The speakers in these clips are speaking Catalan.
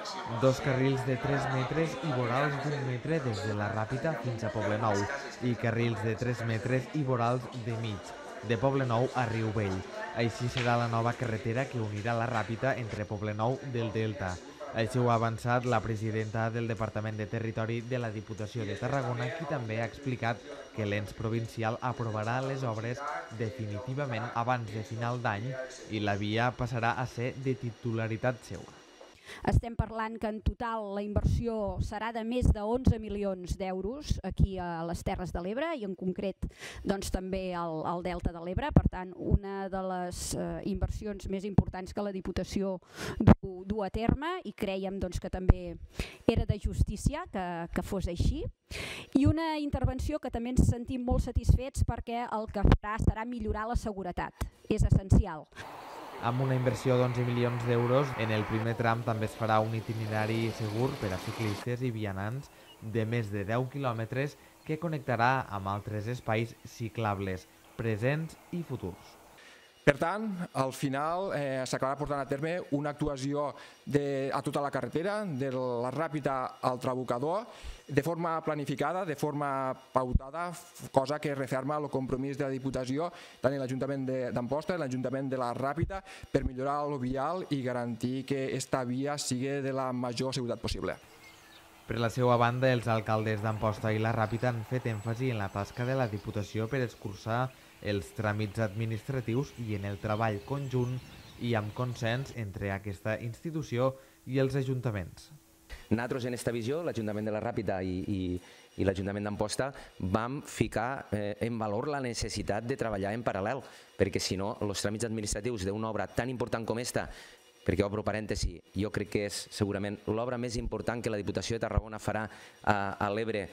2 carrils de 3 metres i vorals d'1 metre des de la Ràpita fins a Poblenou i carrils de 3 metres i vorals de mig, de Poblenou a Riu Vell. Així serà la nova carretera que unirà la Ràpita entre Poblenou del Delta. Així ho ha avançat la presidenta del Departament de Territori de la Diputació de Tarragona, qui també ha explicat que l'ens provincial aprovarà les obres definitivament abans de final d'any i la via passarà a ser de titularitat seva. Estem parlant que en total la inversió serà de més de 11 milions d'euros aquí a les Terres de l'Ebre i en concret doncs, també al Delta de l'Ebre. Per tant, una de les inversions més importants que la Diputació du a terme i creiem doncs, que també era de justícia que fos així. I una intervenció que també ens sentim molt satisfets perquè el que farà serà millorar la seguretat. És essencial. Amb una inversió d'11 milions d'euros, en el primer tram també es farà un itinerari segur per a ciclistes i vianants de més de 10 quilòmetres que connectarà amb altres espais ciclables, presents i futurs. Per tant, al final s'acabarà portant a terme una actuació a tota la carretera, de la Ràpita al Trabucador, de forma planificada, de forma pautada, cosa que referma el compromís de la Diputació, tant en l'Ajuntament d'Amposta i l'Ajuntament de la Ràpita, per millorar el vial i garantir que aquesta via sigui de la major seguretat possible. Per la seva banda, els alcaldes d'Amposta i la Ràpita han fet èmfasi en la tasca de la Diputació per escurçar els tràmits administratius i en el treball conjunt i amb consens entre aquesta institució i els ajuntaments. Nosaltres en aquesta visió, l'Ajuntament de la Ràpita i l'Ajuntament d'Amposta, vam ficar en valor la necessitat de treballar en paral·lel, perquè si no, els tràmits administratius d'una obra tan important com aquesta, perquè obro parèntesi, jo crec que és segurament l'obra més important que la Diputació de Tarragona farà a l'Ebre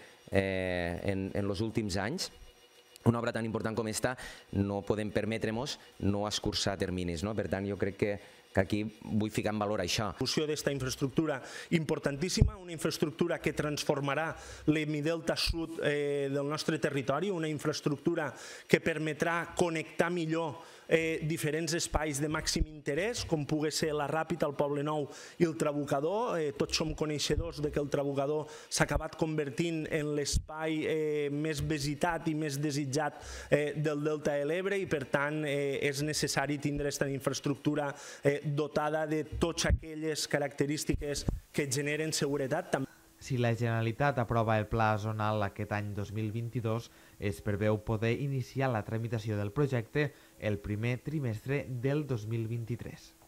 en els últims anys. Una obra tan important com aquesta no podem permetre-nos no escurçar terminis. Per tant, jo crec que aquí vull ficar en valor això. L'execució d'esta infraestructura importantíssima, una infraestructura que transformarà l'hemidelta sud del nostre territori, una infraestructura que permetrà connectar millor diferents espais de màxim interès, com pugui ser la Ràpita, el Poblenou i el Trabucador. Tots som coneixedors que el Trabucador s'ha acabat convertint en l'espai més visitat i més desitjat del Delta de l'Ebre i per tant és necessari tindre aquesta infraestructura dotada de totes aquelles característiques que generen seguretat. Si la Generalitat aprova el pla zonal aquest any 2022, es preveu poder iniciar la tramitació del projecte el primer trimestre del 2023.